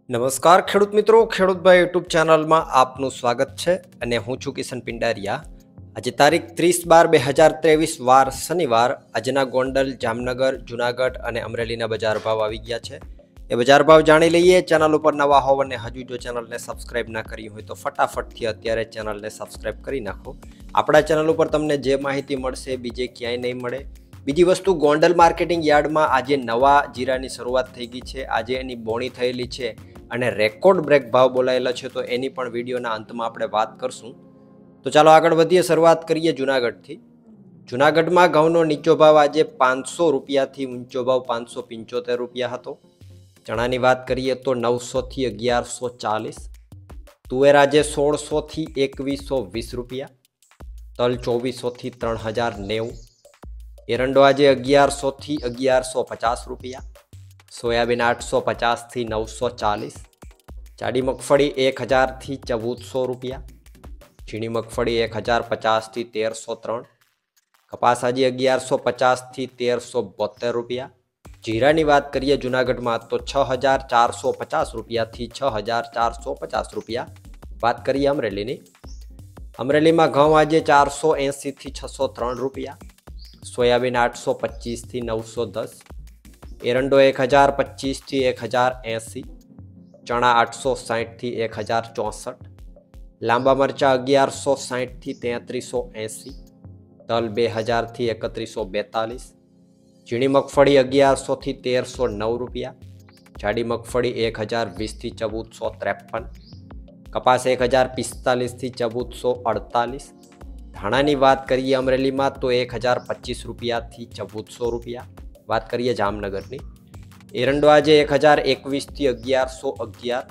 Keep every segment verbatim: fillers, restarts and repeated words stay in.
નમસ્કાર ખેડૂત મિત્રો, ખેડૂતભાઈ યુટ્યુબ ચેનલમાં આપનું સ્વાગત છે અને હું છું કિશન પિંડારિયા. આજે તારીખ ત્રીસ બાર બે હજાર ત્રેવીસ વાર શનિવાર. આજના ગોંડલ, જામનગર, જુનાગઢ અને અમરેલીના બજાર ભાવ આવી ગયા છે. એ બજાર ભાવ જાણી લઈએ. ચેનલ ઉપર નવા હોવ અને હજુ જો ચેનલને સબસ્ક્રાઇબ ના કરી હોય તો ફટાફટથી અત્યારે ચેનલને સબસ્ક્રાઇબ કરી નાખો. આપણા ચેનલ ઉપર તમને જે માહિતી મળશે બીજે ક્યાંય નહીં મળે. બીજી વસ્તુ, ગોંડલ માર્કેટિંગ યાર્ડમાં આજે નવા જીરાની શરૂઆત થઈ ગઈ છે. આજે એની બોણી થયેલી છે અને રેકોર્ડ બ્રેક ભાવ બોલાયેલા છે, તો એની પણ વિડીયોના અંતમાં આપણે વાત કરશું. તો ચાલો આગળ વધીએ. શરૂઆત કરીએ જુનાગઢથી. જુનાગઢમાં ઘઉંનો નીચો ભાવ આજે પાંચસો રૂપિયાથી ઊંચો ભાવ પાંચસો પંચોતેર રૂપિયા હતો. ચણાની વાત કરીએ તો નવસોથી અગિયારસો ચાલીસ. તુવેર આજે સોળસોથી એકવીસો વીસ રૂપિયા. તલ ચોવીસોથી ત્રણ હજાર નેવું. એરંડો આજે અગિયારસોથી અગિયારસો પચાસ રૂપિયા. સોયાબીન આઠસો પચાસથી નવસો ચાલીસ. જાડી મગફળી એક હજારથી ચૌદસો રૂપિયા. ઝીણી મગફળી એક હજાર પચાસથી તેરસો ત્રણ. કપાસ આજે અગિયારસો પચાસથી તેરસો બોતેર રૂપિયા. જીરાની વાત કરીએ જુનાગઢમાં તો છ હજાર ચારસો પચાસ રૂપિયાથી છ હજાર ચારસો પચાસ રૂપિયા. વાત કરીએ અમરેલીની. અમરેલીમાં ઘઉં આજે ચારસો એંસીથી છસો ત્રણ રૂપિયા. સોયાબીન આઠસો પચીસથી નવસો દસ. એરંડો એક હજાર પચીસથી એક હજાર એંસી. ચણા આઠસો સાહીઠથી એક હજાર ચોસઠ. લાંબા મરચાં અગિયારસો સાહીઠથી તેત્રીસો એંસી. તલ બે હજારથી એકત્રીસો બેતાલીસ. ઝીણી મગફળી અગિયારસોથી તેરસો નવ રૂપિયા. જાડી મગફળી એક હજાર વીસથી ચૌદસો ત્રેપન. કપાસ એક હજાર પિસ્તાલીસથી ચૌદસો અડતાલીસ. ધાણાની વાત કરીએ અમરેલીમાં તો એક હજાર પચીસ રૂપિયાથી ચૌદસો રૂપિયા. વાત કરીએ જામનગરની. એરંડો આજે એક હજાર એકવીસથી અગિયારસો અગિયાર.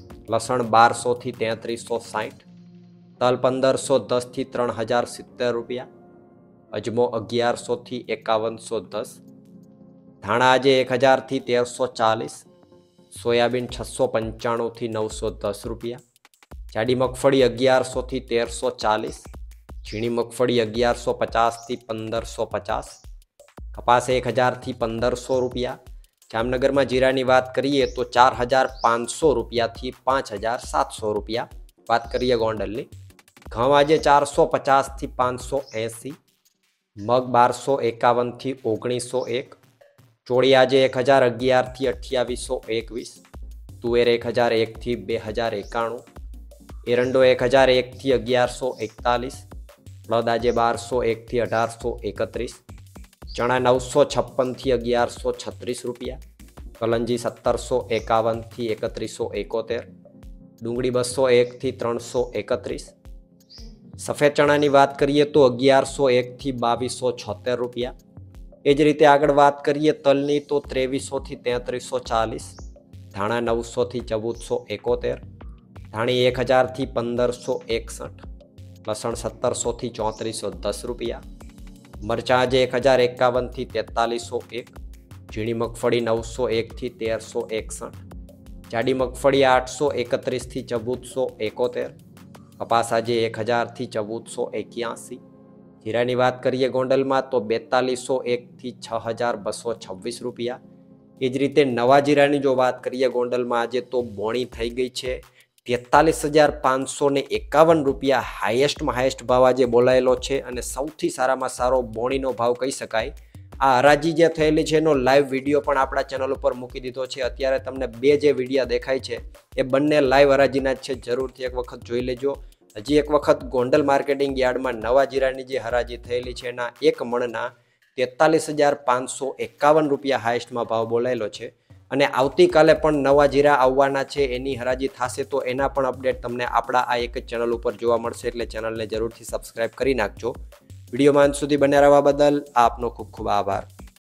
લસણ બારસોથી તેત્રીસો સાહીઠ. તલ પંદરસો દસથી ત્રણ હજાર સિત્તેર રૂપિયા. અજમો અગિયારસોથી એકાવનસો દસ. ધાણા આજે એક હજારથી તેરસો ચાલીસ. સોયાબીન છસો પંચાણુંથી નવસો દસ રૂપિયા. જાડી મગફળી અગિયારસોથી તેરસો ચાલીસ. ઝીણી મગફળી અગિયારસો પચાસથી પંદરસો પચાસ. કપાસ એક હજારથી પંદરસો રૂપિયા. જામનગરમાં જીરાની વાત કરીએ તો ચાર હજાર પાંચસો રૂપિયાથી પાંચ હજાર સાતસો રૂપિયા. વાત કરીએ ગોંડલની. ઘઉં આજે ચારસો પચાસથી પાંચસો એંસી. મગ બારસો એકાવનથી ઓગણીસો એક. ચોળી આજે એક હજાર અગિયારથી અઠ્યાવીસો એકવીસ. તુવેર એક હજાર એકથી બે હજાર એકાણું. એરંડો એક હજાર એકથી અગિયારસો એકતાલીસ. અડદ આજે બારસો એકથી અઢારસો એકત્રીસ. ચણા નવસો છપ્પનથી અગિયારસો છત્રીસ રૂપિયા. કલંજી સત્તરસો એકાવનથી એકત્રીસો એકોતેર. ડુંગળી બસો એકથી ત્રણસો એકત્રીસ. સફેદ ચણાની વાત કરીએ તો અગિયારસો એકથી બાવીસો છોતેર રૂપિયા. એ જ રીતે આગળ વાત કરીએ તલની તો ત્રેવીસોથી તેત્રીસો ચાલીસ. ધાણા નવસોથી ચૌદસો એકોતેર. ધાણી એક હજારથી પંદરસો એકસઠ. લસણ સત્તરસોથી ચોત્રીસો દસ રૂપિયા. મરચાં આજે એક હજાર એકાવનથી તેતાલીસો એક. ઝીણી મગફળી નવસો એકથી તેરસો એકસઠ. જાડી મગફળી આઠસો એકત્રીસથી ચૌદસો એકોતેર. કપાસ આજે એક હજારથી ચૌદસો એક્યાસી. જીરાની વાત કરીએ ગોંડલમાં તો બેતાલીસો એકથી છ હજાર બસો છવ્વીસ રૂપિયા. એ જ રીતે નવા જીરાની જો વાત કરીએ ગોંડલમાં આજે તો બોણી થઈ ગઈ છે. તેતાલીસ હજાર પાંચસો ને એકાવન રૂપિયા હાઈએસ્ટમાં હાઈએસ્ટ ભાવ આજે બોલાયેલો છે અને સૌથી સારામાં સારો બોણીનો ભાવ કહી શકાય. આ હરાજી જે થયેલી છે એનો લાઈવ વિડીયો પણ આપણા ચેનલ ઉપર મૂકી દીધો છે. અત્યારે તમને બે જે વિડીયો દેખાય છે એ બંને લાઈવ હરાજીના જ છે. જરૂરથી એક વખત જોઈ લેજો. હજી એક વખત ગોંડલ માર્કેટિંગ યાર્ડમાં નવા જીરાની જે હરાજી થયેલી છે એના એક મણના તેતાલીસ હજાર પાંચસો એકાવન રૂપિયા હાઈએસ્ટમાં ભાવ બોલાયેલો છે. અને આવતીકાલે પણ નવા જીરા આવવાના છે, એની હરાજી થશે તો એના પણ અપડેટ તમને આપણા આ એક જ ચેનલ ઉપર જોવા મળશે. એટલે ચેનલને જરૂરથી સબસ્ક્રાઇબ કરી નાખજો. વિડીયોમાં અંત સુધી બન્યા રહેવા બદલ આપનો ખૂબ ખૂબ આભાર.